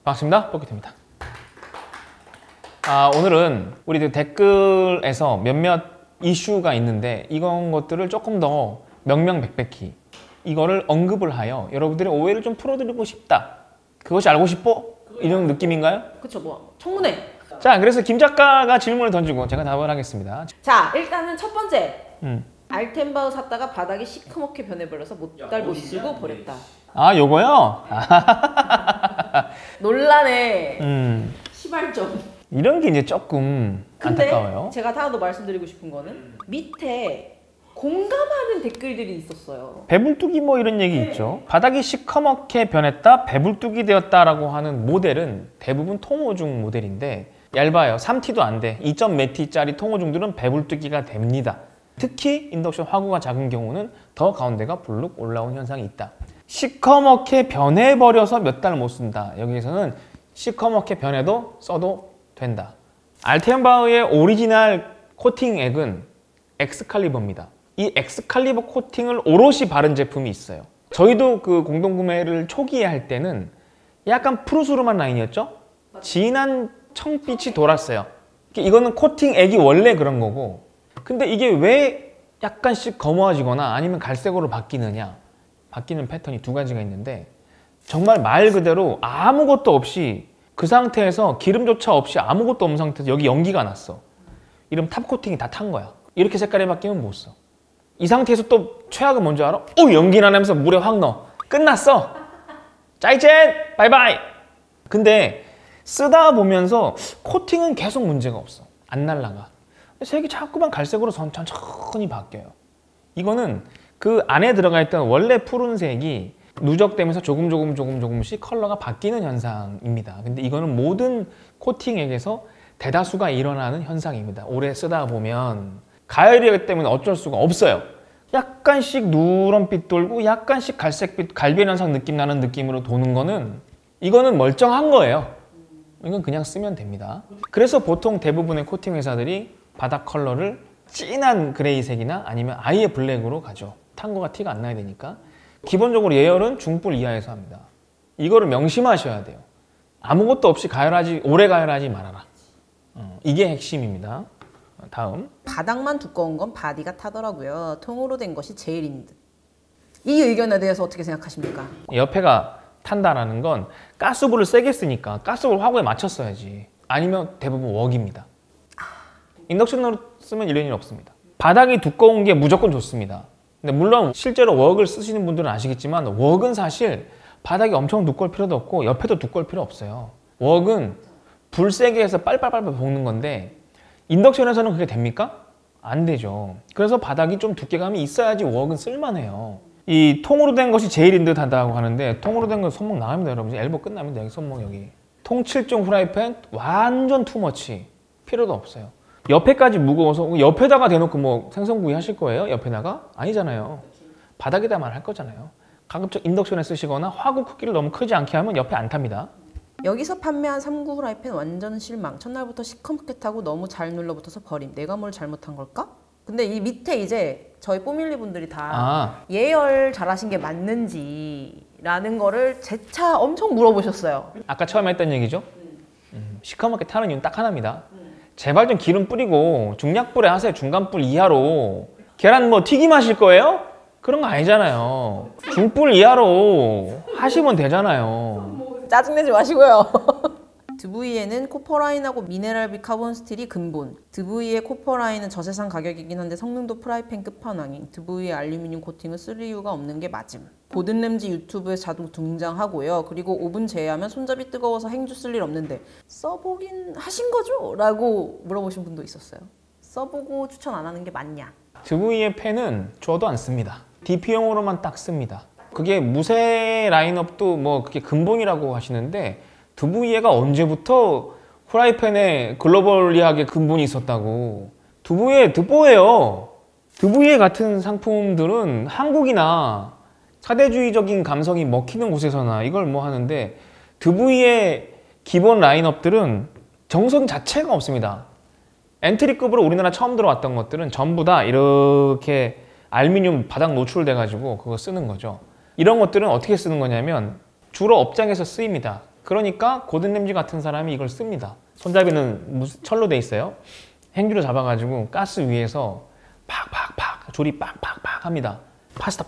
반갑습니다. 뽀키트입니다. 오늘은 우리 댓글에서 몇몇 이슈가 있는데 이런 것들을 조금 더 명명백백히 이거를 언급을 하여 여러분들의 오해를 좀 풀어드리고 싶다. 그것이 알고 싶어? 이런 느낌인가요? 그쵸, 뭐 청문회. 자, 그래서 김 작가가 질문을 던지고 제가 답을 하겠습니다. 자, 일단은 첫 번째. 알텐바우 샀다가 바닥이 시커멓게 변해버려서 못 쓰고 버렸다. 요거요? 논란의 시발점. 이런 게 이제 조금 안타까워요. 근데 제가 하나 더 말씀드리고 싶은 거는 밑에 공감하는 댓글들이 있었어요. 배불뚝이 뭐 이런 얘기 있죠. 바닥이 시커멓게 변했다, 배불뚝이 되었다라고 하는 모델은 대부분 통오중 모델인데 얇아요. 3T도 안 돼. 2점 몇 T짜리 통오중들은 배불뚝이가 됩니다. 특히 인덕션 화구가 작은 경우는 더 가운데가 불룩 올라온 현상이 있다. 시커멓게 변해버려서 몇 달 못 쓴다. 여기에서는 시커멓게 변해도 써도 된다. 알텐바우의 오리지널 코팅액은 엑스칼리버입니다. 이 엑스칼리버 코팅을 오롯이 바른 제품이 있어요. 저희도 그 공동구매를 초기에 할 때는 약간 푸르스름한 라인이었죠? 진한 청빛이 돌았어요. 이거는 코팅액이 원래 그런 거고, 근데 이게 왜 약간씩 검어지거나 아니면 갈색으로 바뀌느냐, 바뀌는 패턴이 두 가지가 있는데 정말 말 그대로 아무것도 없이 그 상태에서 기름조차 없이 아무것도 없는 상태에서 여기 연기가 났어. 이러면 탑 코팅이 다 탄 거야. 이렇게 색깔이 바뀌면 못 써. 이 상태에서 또 최악은 뭔지 알아? 연기 나면서 물에 확 넣어. 끝났어. 짜이젠 바이바이. 근데 쓰다 보면서 코팅은 계속 문제가 없어. 안 날라가. 색이 자꾸만 갈색으로 천천히 바뀌어요. 이거는 그 안에 들어가 있던 원래 푸른색이 누적되면서 조금씩 컬러가 바뀌는 현상입니다. 근데 이거는 모든 코팅액에서 대다수가 일어나는 현상입니다. 오래 쓰다 보면 가열이기 때문에 어쩔 수가 없어요. 약간씩 누런빛 돌고 약간씩 갈색빛, 갈변 현상 느낌 나는 느낌으로 도는 거는 이거는 멀쩡한 거예요. 이건 그냥 쓰면 됩니다. 그래서 보통 대부분의 코팅 회사들이 바닥 컬러를 진한 그레이색이나 아니면 아예 블랙으로 가죠. 탄 거가 티가 안 나야 되니까. 기본적으로 예열은 중불 이하에서 합니다. 이거를 명심하셔야 돼요. 아무것도 없이 오래 가열하지 말아라. 이게 핵심입니다. 다음. 바닥만 두꺼운 건 바디가 타더라고요. 통으로 된 것이 제일 힘든. 이 의견에 대해서 어떻게 생각하십니까? 옆에가 탄다라는 건 가스불을 세게 쓰니까 가스불 화구에 맞췄어야지. 아니면 대부분 웍입니다. 인덕션으로 쓰면 이런 일 없습니다. 바닥이 두꺼운 게 무조건 좋습니다. 근데 물론 실제로 웍을 쓰시는 분들은 아시겠지만 웍은 사실 바닥이 엄청 두꺼울 필요도 없고 옆에도 두꺼울 필요 없어요. 웍은 불 세게 해서 빨빨빨 볶는 건데 인덕션에서는 그게 됩니까? 안 되죠. 그래서 바닥이 좀 두께감이 있어야지 웍은 쓸만해요. 이 통으로 된 것이 제일 힘들다고 하는데 통으로 된 건 손목 나갑니다, 여러분. 엘보 끝납니다. 여기 손목 여기. 통 7종 후라이팬 완전 투머치. 필요도 없어요. 옆에까지 무거워서 옆에다가 대놓고 뭐 생선구이 하실 거예요? 옆에다가? 아니잖아요. 바닥에다만 할 거잖아요. 가급적 인덕션에 쓰시거나 화구 크기를 너무 크지 않게 하면 옆에 안 탑니다. 여기서 판매한 3구 후라이팬 완전 실망. 첫날부터 시커멓게 타고 너무 잘 눌러붙어서 버림. 내가 뭘 잘못한 걸까? 근데 이 밑에 이제 저희 뽀밀리 분들이 다 예열 잘하신 게 맞는지라는 거를 재차 엄청 물어보셨어요. 아까 처음에 했던 얘기죠? 시커멓게 타는 이유는 딱 하나입니다. 제발 좀 기름 뿌리고 중약불에 하세요. 중간불 이하로. 계란 뭐 튀김 하실 거예요? 그런 거 아니잖아요. 중불 이하로 하시면 되잖아요. 짜증내지 마시고요. 드브이에는 코퍼라인하고 미네랄 비카본 스틸이 근본. 드브이의 코퍼라인은 저세상 가격이긴 한데 성능도 프라이팬 끝판왕인. 드브이의 알루미늄 코팅은 쓸 이유가 없는 게 맞음. 보든 램지 유튜브에 자동 등장하고요. 그리고 오븐 제외하면 손잡이 뜨거워서 행주 쓸 일 없는데 써보긴 하신 거죠? 라고 물어보신 분도 있었어요. 써보고 추천 안 하는 게 맞냐? 드브이의 팬은 줘도 안 씁니다. DP용으로만 딱 씁니다. 그게 무쇠 라인업도 뭐 그게 근본이라고 하시는데 드브이에가 언제부터 후라이팬에 글로벌리하게 근본이 있었다고. 드브이에 드뽀예요. 드브이에 같은 상품들은 한국이나 사대주의적인 감성이 먹히는 곳에서나 이걸 뭐 하는데 드브이의 기본 라인업들은 정성 자체가 없습니다. 엔트리급으로 우리나라 처음 들어왔던 것들은 전부 다 이렇게 알루미늄 바닥 노출돼 가지고 그거 쓰는 거죠. 이런 것들은 어떻게 쓰는 거냐면 주로 업장에서 쓰입니다. 그러니까 고든 램지 같은 사람이 이걸 씁니다. 손잡이는 무슨 철로 돼 있어요. 행주로 잡아가지고 가스 위에서 팍팍팍 조리 팍팍팍 합니다. 파스타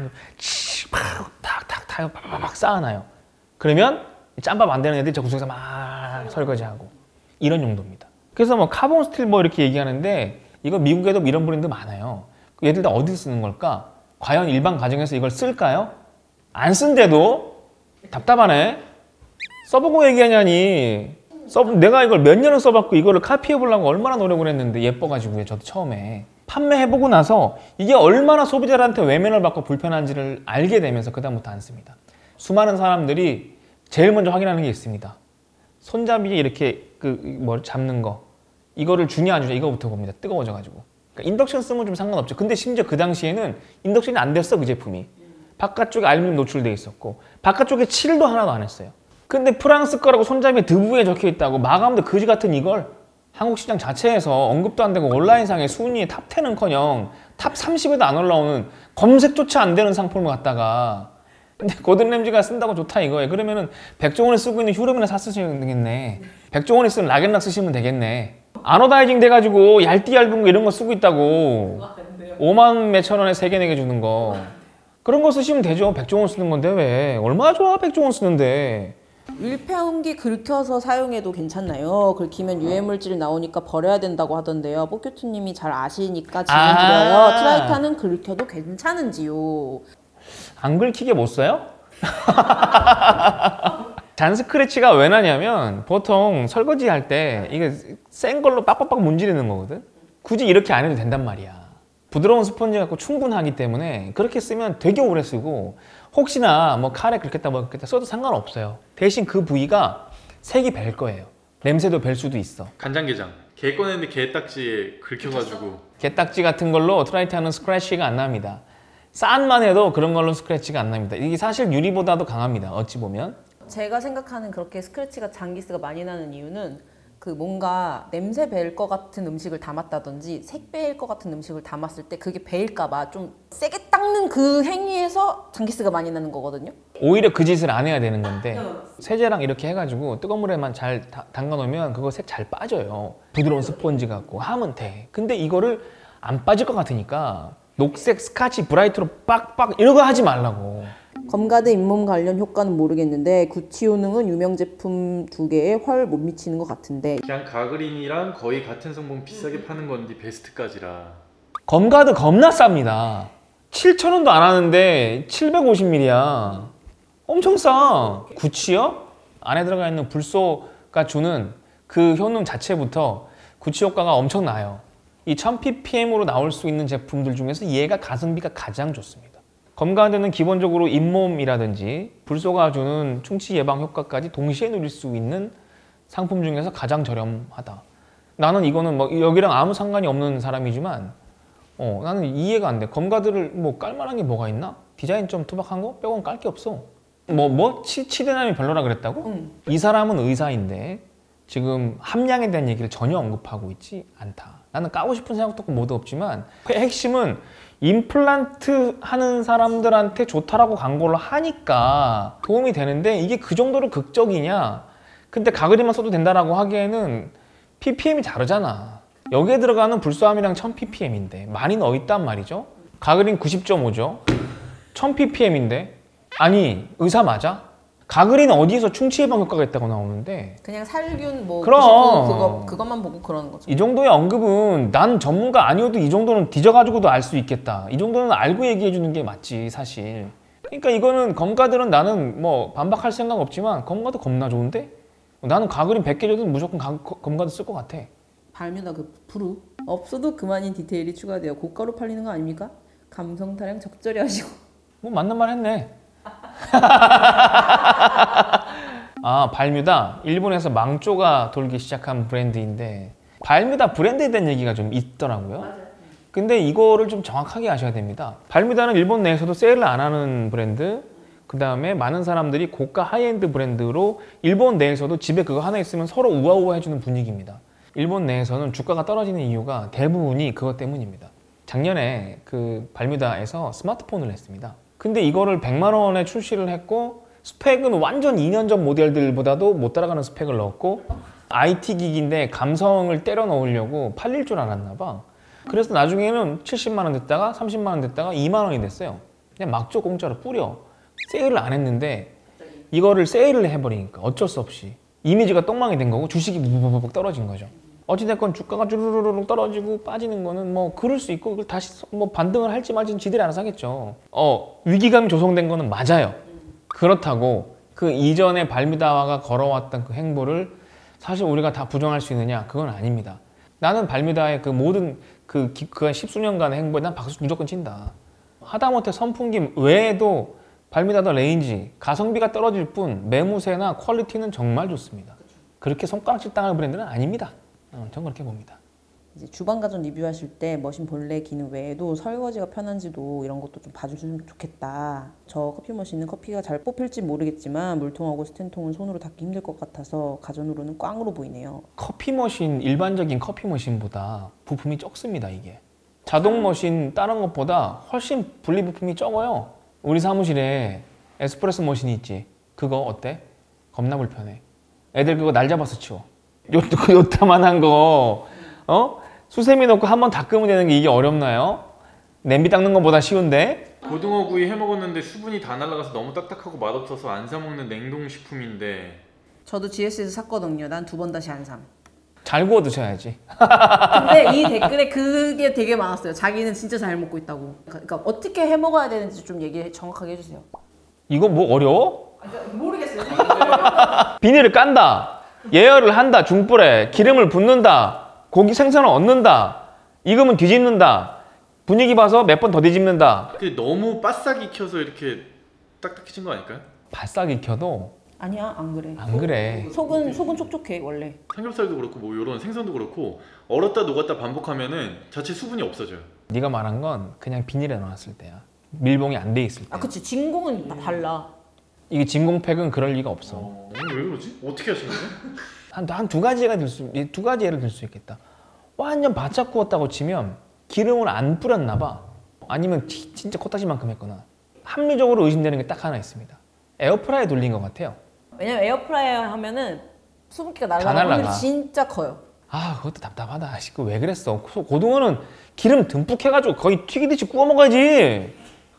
팍탁탁탁 쌓아놔요. 그러면 짬밥 안 되는 애들이 저 구석에서 막 설거지하고 이런 용도입니다. 그래서 뭐 카본 스틸 뭐 이렇게 얘기하는데 이거 미국에도 이런 브랜드 많아요. 얘들 다 어디서 쓰는 걸까? 과연 일반 가정에서 이걸 쓸까요? 안 쓴데도 답답하네. 써보고 얘기하냐니. 내가 이걸 몇 년을 써봤고 이거를 카피해보려고 얼마나 노력을 했는데 예뻐가지고요. 저도 처음에 판매해보고 나서 이게 얼마나 소비자들한테 외면을 받고 불편한지를 알게 되면서 그다음부터 안 씁니다. 수많은 사람들이 제일 먼저 확인하는 게 있습니다. 손잡이에 이렇게 뭐 잡는 거 이거를 주냐 안 주냐 이거부터 봅니다. 뜨거워져가지고. 그러니까 인덕션 쓰면 좀 상관없죠. 근데 심지어 그 당시에는 인덕션이 안 됐어 그 제품이. 바깥쪽에 알루미늄 노출돼 있었고 바깥쪽에 칠도 하나도 안 했어요. 근데 프랑스 거라고 손잡이에 드부에 적혀 있다고 마감도 거지 같은 이걸 한국 시장 자체에서 언급도 안 되고 온라인상에 순위에 탑 10은커녕 탑 30에도 안 올라오는 검색조차 안 되는 상품을 갖다가 근데 고든 램지가 쓴다고 좋다 이거예요. 그러면은 백종원이 쓰고 있는 휴름이나 샀으시면 되겠네. 백종원이 쓰는 락앤락 쓰시면 되겠네. 아노다이징 돼가지고 얇디 얇은 거 이런 거 쓰고 있다고 5만 몇천 원에 3개 4개 주는 거 그런 거 쓰시면 되죠. 백종원 쓰는 건데 왜 얼마나 좋아 백종원 쓰는데. 일회용기 긁혀서 사용해도 괜찮나요? 긁히면 유해물질 나오니까 버려야 된다고 하던데요. 뽀큐트님이 잘 아시니까 질문 드려요. 트라이타는 긁혀도 괜찮은지요? 안 긁히게 못 써요? 잔 스크래치가 왜 나냐면 보통 설거지 할 때 이게 센 걸로 빡빡빡 문지르는 거거든. 굳이 이렇게 안 해도 된단 말이야. 부드러운 스펀지 갖고 충분하기 때문에 그렇게 쓰면 되게 오래 쓰고 혹시나 뭐 칼에 긁혔다 뭐 긁혔다 써도 상관없어요. 대신 그 부위가 색이 벨 거예요. 냄새도 벨 수도 있어. 간장게장 게 꺼냈는데 게딱지에 긁혀가지고 게딱지 같은 걸로 트라이타는 스크래치가 안 납니다. 싼만 해도 그런 걸로 스크래치가 안 납니다. 이게 사실 유리보다도 강합니다. 어찌 보면. 제가 생각하는 그렇게 스크래치가 장기스가 많이 나는 이유는 그 뭔가 냄새 배일 것 같은 음식을 담았다든지 색 배일 것 같은 음식을 담았을 때 그게 배일까봐 좀 세게 닦는 그 행위에서 장기스가 많이 나는 거거든요. 오히려 그 짓을 안 해야 되는 건데 세제랑 이렇게 해가지고 뜨거운 물에만 잘 담가 놓으면 그거 색 잘 빠져요. 부드러운 스펀지 갖고 하면 돼. 근데 이거를 안 빠질 것 같으니까 녹색 스카치 브라이트로 빡빡 이런 거 하지 말라고. 검가드 잇몸 관련 효과는 모르겠는데 구치 효능은 유명 제품 2개에 훨 못 미치는 것 같은데 그냥 가그린이랑 거의 같은 성분 비싸게 파는 건데 베스트까지라. 검가드 겁나 쌉니다. 7,000원도 안 하는데 750ml야. 엄청 싸. 구치요? 안에 들어가 있는 불소가 주는 그 효능 자체부터 구치 효과가 엄청 나요. 이 1000ppm으로 나올 수 있는 제품들 중에서 얘가 가성비가 가장 좋습니다. 검가드는 기본적으로 잇몸이라든지 불소가 주는 충치 예방 효과까지 동시에 누릴 수 있는 상품 중에서 가장 저렴하다. 나는 이거는 뭐 여기랑 아무 상관이 없는 사람이지만 나는 이해가 안 돼. 검가드를 뭐 깔만한 게 뭐가 있나? 디자인 좀 투박한 거? 빼고는 깔 게 없어. 치대남이 별로라 그랬다고? 이 사람은 의사인데 지금 함량에 대한 얘기를 전혀 언급하고 있지 않다. 나는 까고 싶은 생각도 모두 없지만 핵심은 임플란트 하는 사람들한테 좋다라고 광고를 하니까 도움이 되는데 이게 그 정도로 극적이냐? 근데 가그린만 써도 된다라고 하기에는 ppm이 다르잖아. 여기에 들어가는 불소함이랑 1000ppm인데 많이 넣어 있단 말이죠. 가그린 90.5죠. 1000ppm인데 아니 의사 맞아? 가그린 어디에서 충치 예방 효과가 있다고 나오는데 그냥 살균 뭐 그럼 그것만 보고 그러는 거죠. 이 정도의 언급은 난 전문가 아니어도 이 정도는 뒤져가지고도 알 수 있겠다. 이 정도는 알고 얘기해 주는 게 맞지 사실. 그러니까 이거는 검가들은 나는 뭐 반박할 생각 없지만 검가도 겁나 좋은데 나는 가그린 100개 줘도 무조건 검가도 쓸 것 같아. 발뮤다 그 부루 없어도 그만인 디테일이 추가되어 고가로 팔리는 거 아닙니까? 감성 타령 적절히 하시고 뭐 맞는 말 했네. 아 발뮤다 일본에서 망조가 돌기 시작한 브랜드인데 발뮤다 브랜드에 대한 얘기가 좀 있더라고요. 맞아요. 근데 이거를 좀 정확하게 아셔야 됩니다. 발뮤다는 일본 내에서도 세일을 안 하는 브랜드, 그 다음에 많은 사람들이 고가 하이엔드 브랜드로 일본 내에서도 집에 그거 하나 있으면 서로 우아우아 해주는 분위기입니다. 일본 내에서는 주가가 떨어지는 이유가 대부분이 그것 때문입니다. 작년에 그 발뮤다에서 스마트폰을 냈습니다. 근데 이거를 100만 원에 출시를 했고 스펙은 완전 2년 전 모델들보다도 못 따라가는 스펙을 넣었고 IT 기기인데 감성을 때려 넣으려고 팔릴 줄 알았나 봐. 그래서 나중에는 70만 원 됐다가 30만 원 됐다가 2만 원이 됐어요. 그냥 막 줘 공짜로 뿌려. 세일을 안 했는데 이거를 세일을 해버리니까 어쩔 수 없이 이미지가 똥망이 된 거고 주식이 부부부부 떨어진 거죠. 어찌됐건 주가가 주르르르 떨어지고 빠지는 거는 뭐 그럴 수 있고 그걸 다시 뭐 반등을 할지 말지는 지들이 알아서 하겠죠. 위기감이 조성된 거는 맞아요. 그렇다고 그 이전에 발뮤다가 걸어왔던 그 행보를 사실 우리가 다 부정할 수 있느냐? 그건 아닙니다. 나는 발뮤다의 그 모든 그 십수년간의 행보에 난 박수 무조건 친다. 하다못해 선풍기 외에도 발뮤다더 레인지 가성비가 떨어질 뿐 매무새나 퀄리티는 정말 좋습니다. 그렇게 손가락질 당할 브랜드는 아닙니다. 전 그렇게 봅니다. 이제 주방 가전 리뷰하실 때 머신 본래 기능 외에도 설거지가 편한지도 이런 것도 좀 봐주시면 좋겠다. 저 커피 머신은 커피가 잘 뽑힐지 모르겠지만 물통하고 스텐통은 손으로 닫기 힘들 것 같아서 가전으로는 꽝으로 보이네요. 커피 머신, 일반적인 커피 머신보다 부품이 적습니다. 이게 자동 머신 다른 것보다 훨씬 분리 부품이 적어요. 우리 사무실에 에스프레소 머신이 있지. 그거 어때? 겁나 불편해. 애들 그거 날 잡아서 치워. 요따만한 거 수세미 넣고 한번 닦으면 되는 게 이게 어렵나요? 냄비 닦는 것보다 쉬운데? 고등어 구이 해먹었는데 수분이 다 날아가서 너무 딱딱하고 맛없어서 안 사먹는 냉동식품인데 저도 GS에서 샀거든요. 난 2번 다시 안 삼. 잘 구워 드셔야지. 근데 이 댓글에 그게 되게 많았어요. 자기는 진짜 잘 먹고 있다고. 그러니까 어떻게 해 먹어야 되는지 좀 정확하게 해주세요. 이거 뭐 어려워? 모르겠어요. 비닐을 깐다. 예열을 한다. 중불에 기름을 붓는다. 고기 생선을 얻는다. 익으면 뒤집는다. 분위기 봐서 몇 번 더 뒤집는다. 근데 너무 바싹 익혀서 이렇게 딱딱해진 거 아닐까요? 바싹 익혀도 아니야, 안 그래. 안 그래. 속은 촉촉해 원래. 삼겹살도 그렇고 뭐 이런 생선도 그렇고 얼었다 녹았다 반복하면은 자체 수분이 없어져요. 네가 말한 건 그냥 비닐에 넣었을 때야. 밀봉이 안 돼 있을 때. 아, 그치. 진공은 달라. 이게 진공팩은 그럴 리가 없어. 왜 그러지? 어떻게 하시는 거예요? 한 두 가지 예를 들 수 있겠다. 완전 바짝 구웠다고 치면 기름을 안 뿌렸나 봐. 아니면 진짜 코딱지만큼 했거나. 합리적으로 의심되는 게 딱 하나 있습니다. 에어프라이에 돌린 것 같아요. 왜냐면 에어프라이어 하면은 수분기가 다 날아가는 날아가. 확률이 진짜 커요. 아, 그것도 답답하다. 그거 왜 그랬어? 고등어는 기름 듬뿍 해가지고 거의 튀기듯이 구워 먹어야지.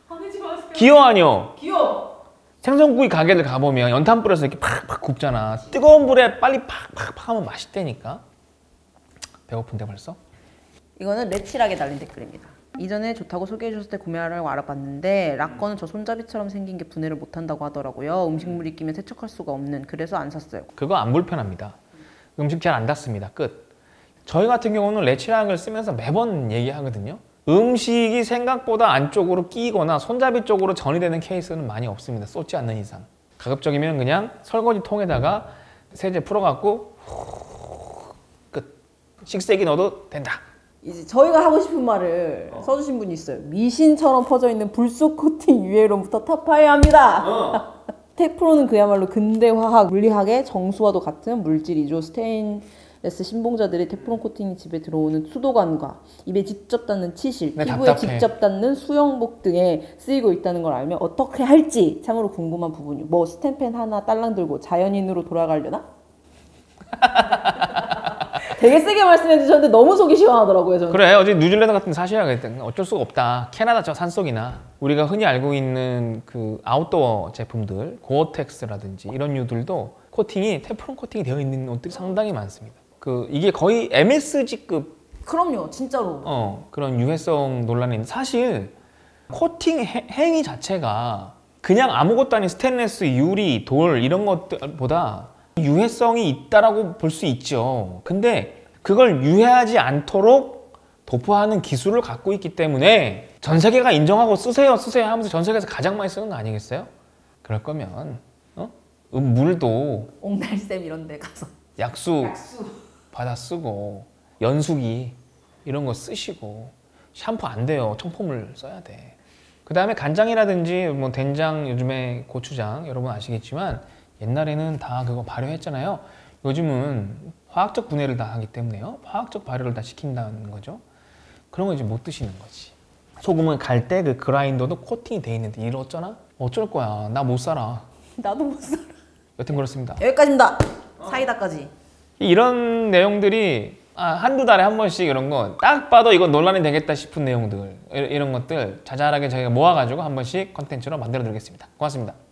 기어 아니여. 귀여워. 생선구이 가게들 가보면 연탄 뿌려서 이렇게 팍팍 굽잖아. 뜨거운 불에 빨리 팍팍팍 하면 맛있다니까. 배고픈데 벌써? 이거는 레칠하게 달린 댓글입니다. 이전에 좋다고 소개해줬을 때 구매하라고 알아봤는데 락거는 저 손잡이처럼 생긴 게 분해를 못한다고 하더라고요. 음식물이 끼면 세척할 수가 없는. 그래서 안 샀어요. 그거 안 불편합니다. 음식 잘 안 닿습니다. 끝. 저희 같은 경우는 레치락을 쓰면서 매번 얘기하거든요. 음식이 생각보다 안쪽으로 끼거나 손잡이 쪽으로 전이 되는 케이스는 많이 없습니다. 쏟지 않는 이상. 가급적이면 그냥 설거지 통에다가 세제 풀어갖고 끝. 식세기 넣어도 된다. 이제 저희가 하고 싶은 말을 써주신 분이 있어요. 미신처럼 퍼져 있는 불속 코팅 유해로부터 타파해야 합니다. 테프론은 그야말로 근대화학, 물리학의 정수와도 같은 물질이죠. 스테인레스 신봉자들의 테프론 코팅이 집에 들어오는 수도관과 입에 직접 닿는 치실, 네, 피부에 답답해. 직접 닿는 수영복 등에 쓰이고 있다는 걸 알면 어떻게 할지 참으로 궁금한 부분이요. 뭐 스탬펜 하나 딸랑 들고 자연인으로 돌아가려나? 되게 세게 말씀해 주셨는데 너무 속이 시원하더라고요. 저는. 그래, 어제 뉴질랜드 같은 데 사셔야겠다. 어쩔 수가 없다. 캐나다 저 산속이나 우리가 흔히 알고 있는 그 아웃도어 제품들, 고어텍스라든지 이런 류들도 코팅이 테프론 코팅이 되어 있는 옷들이 상당히 많습니다. 이게 거의 MSG급 그럼요, 진짜로. 그런 유해성 논란이 있는데 사실 코팅 행위 자체가 그냥 아무것도 아닌 스테인리스, 유리, 돌 이런 것들보다 유해성이 있다라고 볼 수 있죠. 근데 그걸 유해하지 않도록 도포하는 기술을 갖고 있기 때문에 전 세계가 인정하고 쓰세요 하면서 전 세계에서 가장 많이 쓰는 거 아니겠어요? 그럴 거면 물도 옥날샘 이런 데 가서 약수 받아 쓰고 연수기 이런 거 쓰시고 샴푸 안 돼요. 청포물 써야 돼. 그 다음에 간장이라든지 뭐 된장, 요즘에 고추장 여러분 아시겠지만 옛날에는 다 그거 발효했잖아요. 요즘은 화학적 분해를 다 하기 때문에요. 화학적 발효를 다 시킨다는 거죠. 그런 거 이제 못 드시는 거지. 소금은 갈 때 그 그라인더도 코팅이 돼 있는데 이를 어쩌나? 어쩔 거야. 나 못 살아. 나도 못 살아. 여튼 그렇습니다. 여기까지입니다. 사이다까지. 이런 내용들이 한두 달에 한 번씩 이런 거 딱 봐도 이건 논란이 되겠다 싶은 내용들 이런 것들 자잘하게 저희가 모아가지고 한 번씩 컨텐츠로 만들어 드리겠습니다. 고맙습니다.